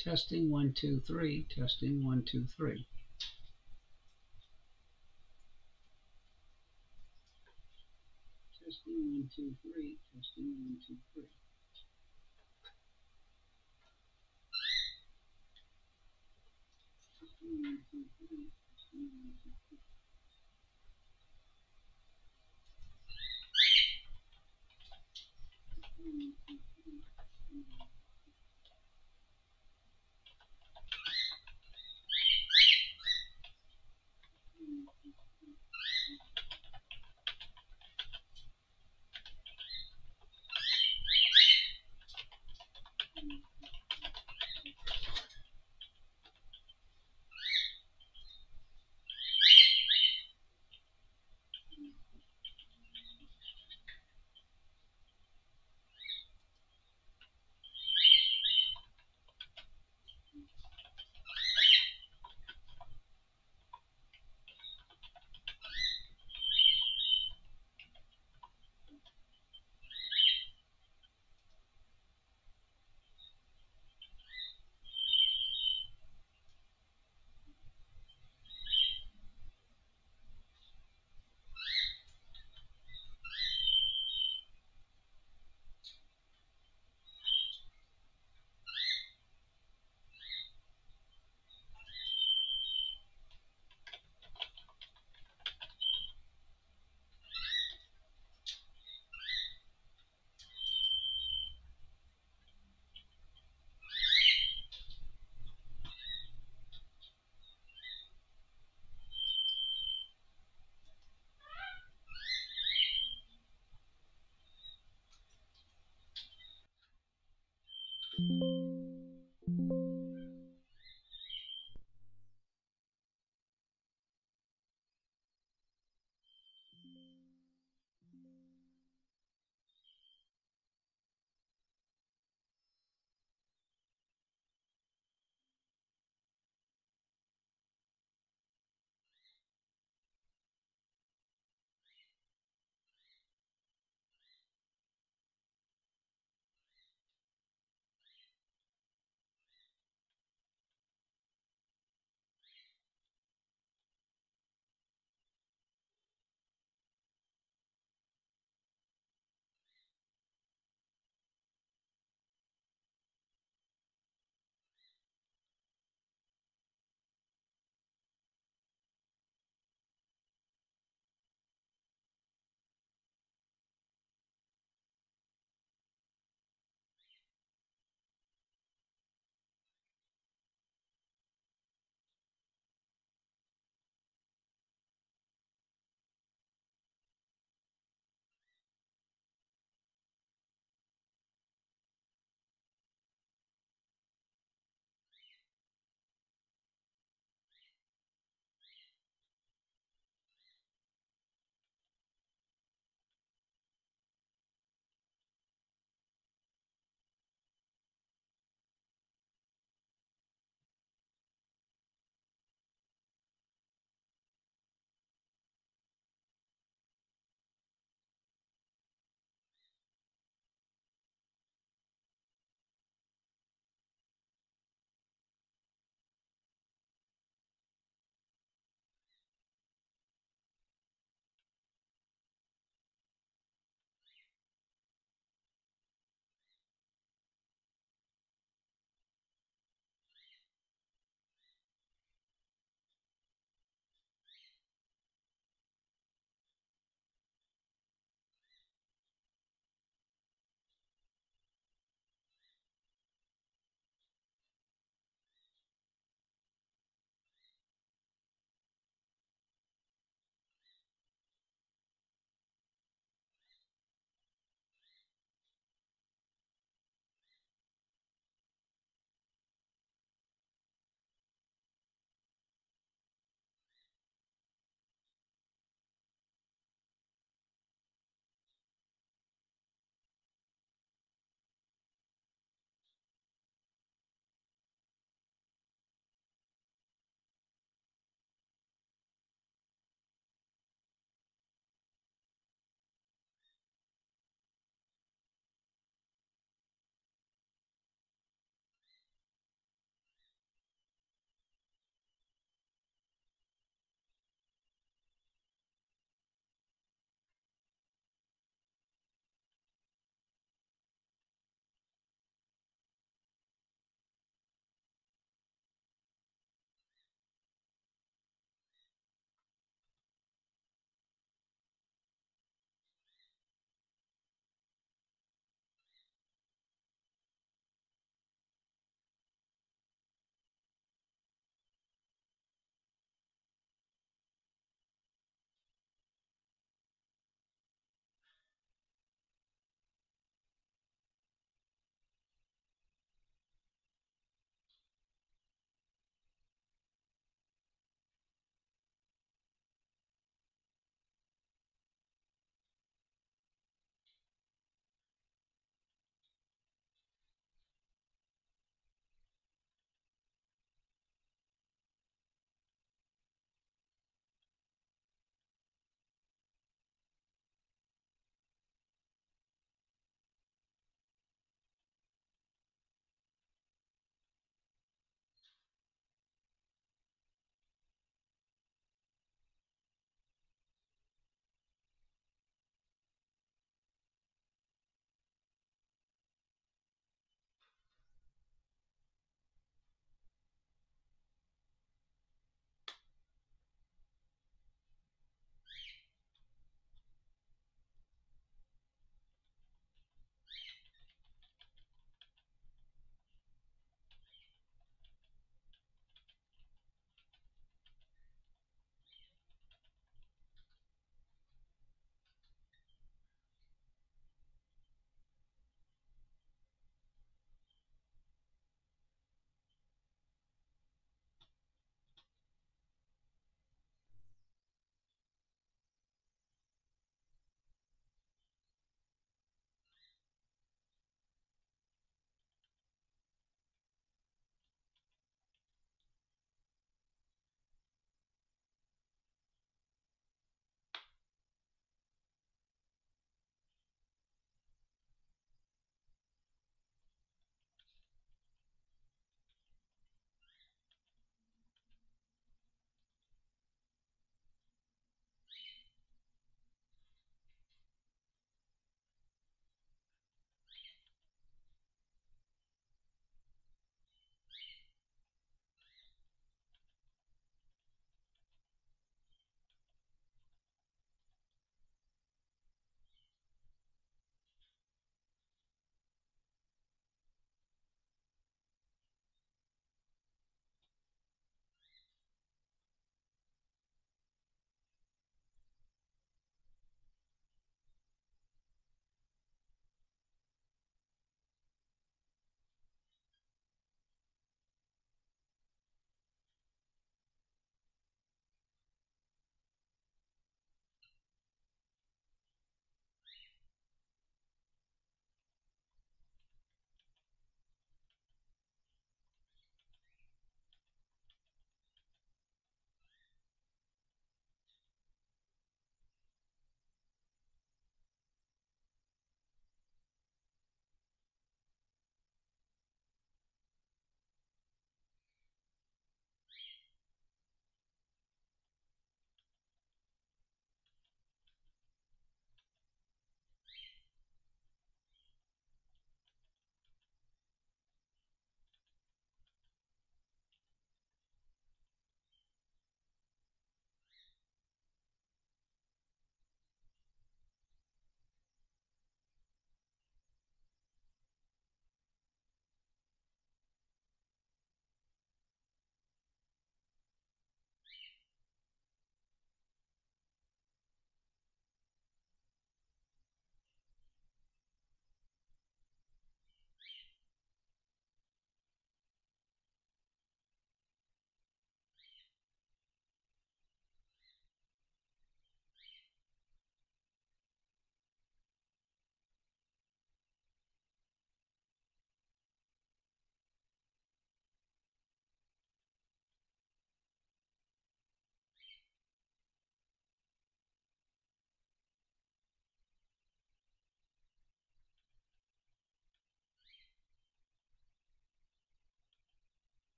Testing 1, 2, 3. Testing 1, 2, 3. Testing 1, 2, 3. Testing 1, 2, 3. Testing 1, 2, 3. Testing 1, 2, 3.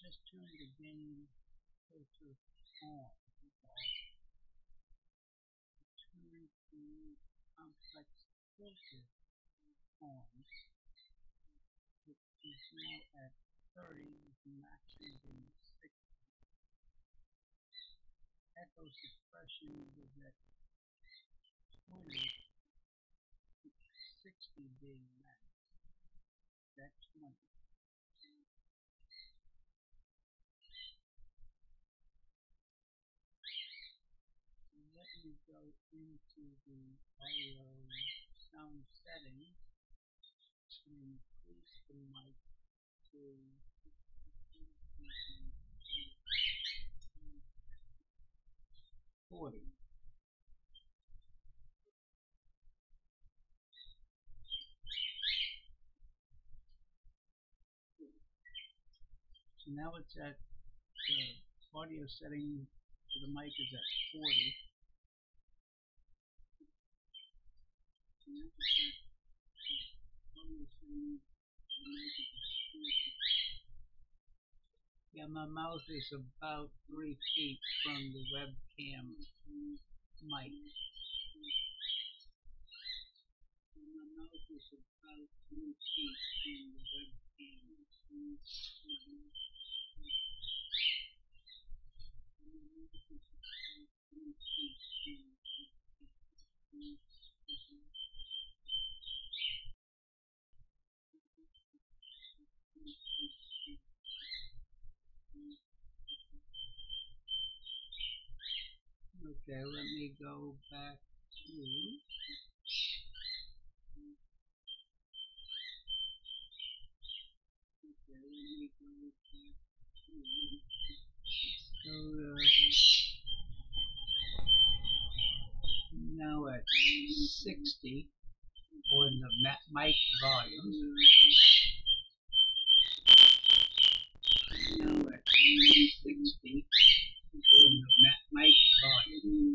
just turn the gain filter on. Turn the complex filter on. It is now at 30 with the maximum being 60. Echo suppression was at 20, 60 being max. That's 20. Let me go into the audio sound settings and increase the mic to 40. So now it's at the audio setting for the mic is at 40. So now it's at audio setting for the mic is at 40. Yeah, my mouth is about 3 feet from the webcam mic. My mouth is about 3 feet from the webcam. Okay, let me go back to now at 60 on the mic volume. Now at 60 on the mic volume.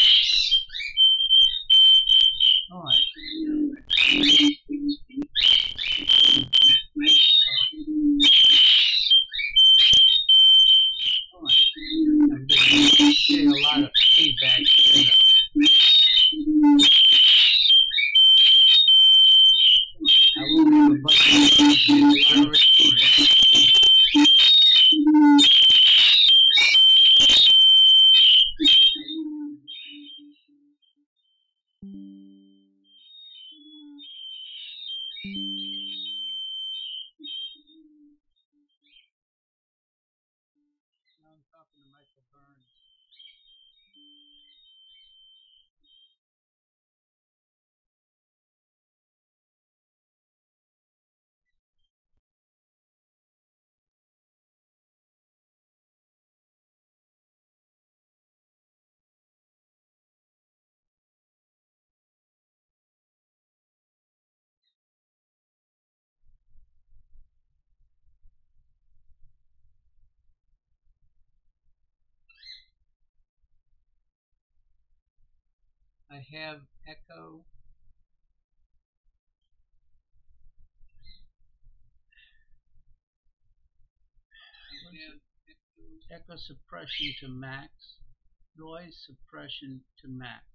Alright, now at 60 on the mic volume. Alright, I'm getting a lot of feedback here. I will have a bunch of Now I'm talking to Michael Burns. I have echo. Echo suppression to max, noise suppression to max.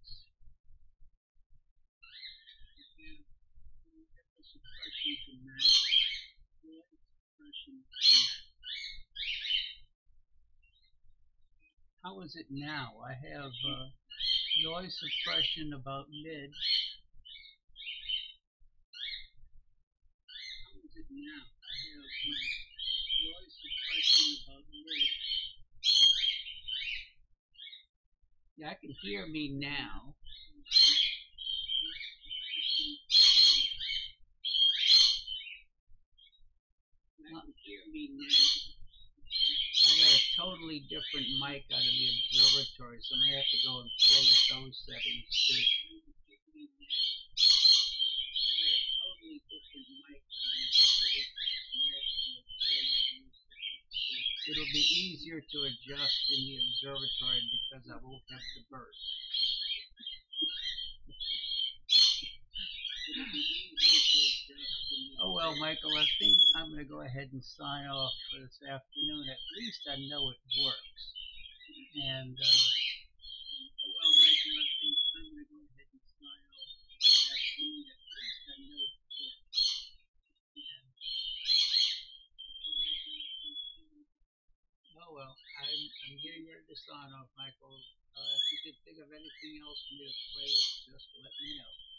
Echo suppression to max, noise suppression to max. How is it now? I have noise suppression about mid. How is it now? I have noise suppression about mid. Yeah, I can hear me now. I can hear me now. I got a totally different mic out of the observatory, so I may have to go and play with those settings too. It'll be easier to adjust in the observatory because I won't have the burst. Oh well, Michael, I think I'm going to go ahead and sign off for this afternoon. At least I know it works. And oh well, Michael, I think I'm going to go ahead and sign off for this afternoon. At least I know it works. And oh well, I'm getting ready to sign off, Michael. If you could think of anything else for me to play with, just let me know.